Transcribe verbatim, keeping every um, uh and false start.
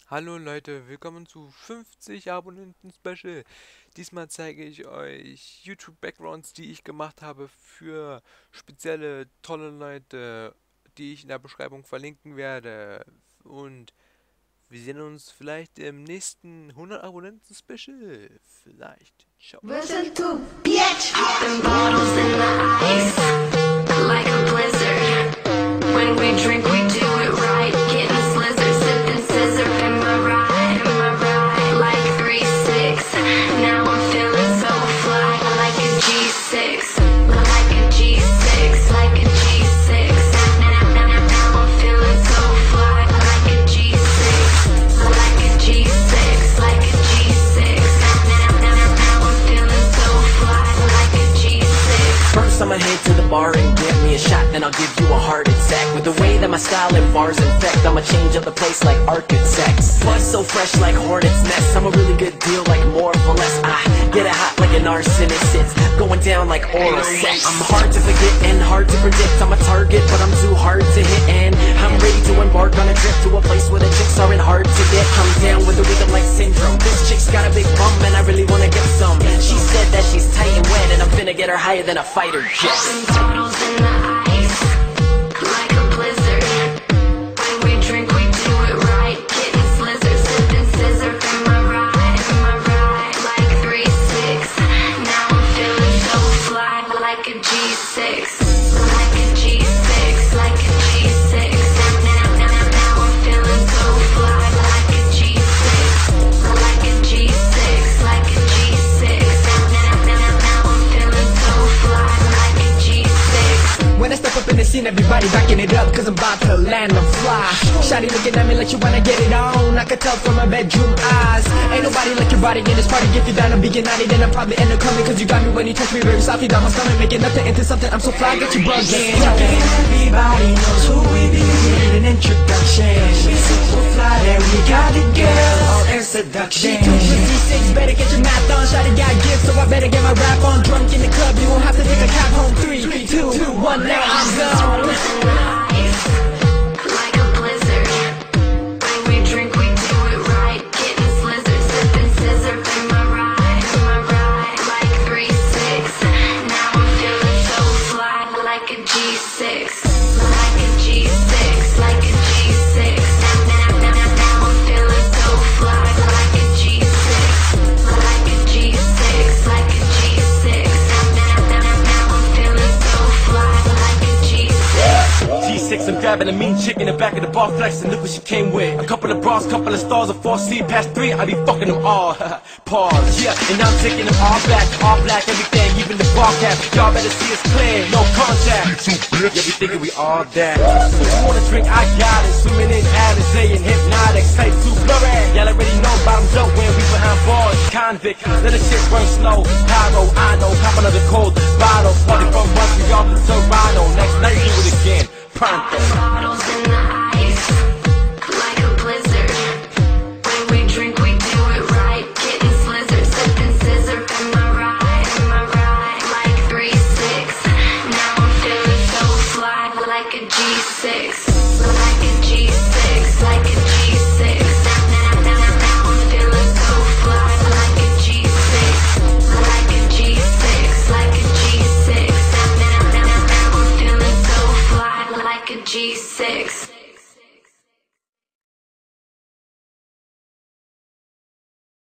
Hallo Leute, willkommen zu fünfzig Abonnenten Special. Diesmal zeige ich euch YouTube Backgrounds, die ich gemacht habe für spezielle tolle Leute, die ich in der Beschreibung verlinken werde. Und wir sehen uns vielleicht im nächsten hundert Abonnenten Special. Vielleicht. Ciao. Listen to bitch. Popping bottles in the ice like a blizzard. When we drink, we do it right. Getting slizzard, sipping scissor. Am I right? Am I right? Like three six. Now I'm feeling so fly, like a G six, like a G six, like a G six. Now, now, now, now I'm feeling so fly, like a G six, like a G six, like a G six. Now, now, now, now I'm feeling so fly, like a G six. First I'ma head to the bar and get me a shot, then I'll give you a heart attack. With the way that my style and bars infect, I'ma change up the place like architects. Buzz so fresh like hornet's nest, I'm a really good deal like more for less. I get it hot like an arsonist, it's going down like oral sex. I'm hard to forget and hard to predict, I'm a target but I'm too hard to hit. And I'm ready to embark on a trip to a place where the chicks aren't hard to get. I'm down with the rhythm like syndrome, this chick's got a big bum and I really wanna get some. She said that she's tight and wet and I'm finna get her higher than a fighter jet. Popping bottles in the ice like a blizzard. When we drink, we do it right. Getting slizzard, sipping scissor. Am I right? Am I right? Like three six. Now I'm feeling so fly, like a G six, like a G six, like a G six. Now, now, now, now, now I'm feeling so fly, like a G six, like a G six, like a G six. Now, now, now, now, now I'm feeling so fly, like a G six. When I step up in the scene, everybody backing it up, cause I'm about to land and fly. Shawty looking at me like you wanna get it on, I can tell from my bedroom eyes. Ain't nobody like your body in this party. If you're down to be naughty, then I'm probably end up coming, cause you got me when you touch me very softly down my stomach, making nothing into something. I'm so fly, get you bugging. Everybody knows who we be, need an introduction. We super fly and we got it, girl, all air seduction. G two plus D six, better get your math on. Shawty got gifts, so I better get my rap on. Drunk in the club, you won't have to take a cab home. Three, two, one, now I'm gone. Like a blizzard. When we drink, we do it right. Getting slizzard, sipping scissor. Am I right? Am I right? Like three six. Now I'm feeling so fly, like a G six, like a G six, like a G six. Now, now, now, now, now I'm feeling so fly, like a G six, like a G six, like a G six. Now, now, now, now I'm feeling so fly, like a G six. G six, I'm grabbing a mean chick in the back of the bar flexing, look what she came with. A couple of bras, couple of stars, a four C past three, I be fucking them all. Pause, yeah, and I'm taking them all back, all black, everything, even the bar cap. Y'all better see us clear, no contact. Yeah, we thinking we all that. So you wanna drink, I got it. Swimming in Alizé and hypnotic, sight too blurry. Y'all already know bottoms up when we behind bars. Convict, let a